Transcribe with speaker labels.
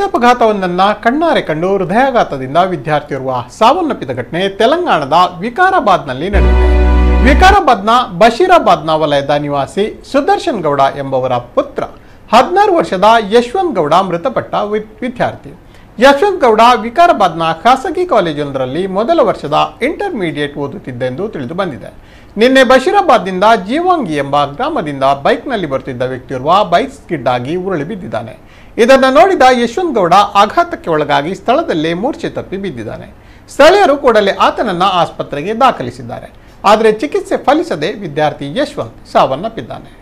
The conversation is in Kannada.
Speaker 1: ಅಪಘಾತವೊಂದನ್ನು ಕಣ್ಣಾರೆ ಕಂಡು ಹೃದಯಾಘಾತದಿಂದ ವಿದ್ಯಾರ್ಥಿಯೋರ್ವ ಸಾವನ್ನಪ್ಪಿದ ಘಟನೆ ತೆಲಂಗಾಣದ ವಿಕಾರಾಬಾದ್ನಲ್ಲಿ ನಡೆದಿದೆ. ವಿಕಾರಾಬಾದ್ನ ಬಶೀರಾಬಾದ್ನ ವಲಯದ ನಿವಾಸಿ ಸುದರ್ಶನ್ ಗೌಡ ಎಂಬವರ ಪುತ್ರ 16 ವರ್ಷದ ಯಶವಂತ್ ಗೌಡ ಮೃತಪಟ್ಟ ವಿದ್ಯಾರ್ಥಿ. ಯಶವಂತ್ ಗೌಡ ವಿಕಾರಾಬಾದ್ನ ಖಾಸಗಿ ಕಾಲೇಜೊಂದರಲ್ಲಿ ಮೊದಲ ವರ್ಷದ ಇಂಟರ್ಮೀಡಿಯೇಟ್ ಓದುತ್ತಿದ್ದೆಂದು ತಿಳಿದು ಬಂದಿದೆ. ನಿನ್ನೆ ಬಶೀರಾಬಾದ್ನಿಂದ ಜೀವಾಂಗಿ ಎಂಬ ಗ್ರಾಮದಿಂದ ಬೈಕ್ನಲ್ಲಿ ಬರುತ್ತಿದ್ದ ವ್ಯಕ್ತಿಯೋರ್ವ ಬೈಕ್ ಸ್ಕಿಡ್ ಆಗಿ ಉರುಳಿ ಬಿದ್ದಿದ್ದಾನೆ. ಇದನ್ನು ನೋಡಿದ ಯಶವಂತ್ ಗೌಡ ಆಘಾತಕ್ಕೆ ಒಳಗಾಗಿ ಸ್ಥಳದಲ್ಲೇ ಮೂರ್ಛೆ ತಪ್ಪಿ ಬಿದ್ದಿದ್ದಾನೆ. ಸ್ಥಳೀಯರು ಕೂಡಲೇ ಆತನನ್ನು ಆಸ್ಪತ್ರೆಗೆ ದಾಖಲಿಸಿದ್ದಾರೆ. ಆದರೆ ಚಿಕಿತ್ಸೆ ಫಲಿಸದೆ ವಿದ್ಯಾರ್ಥಿ ಯಶವಂತ್ ಸಾವನ್ನಪ್ಪಿದ್ದಾನೆ.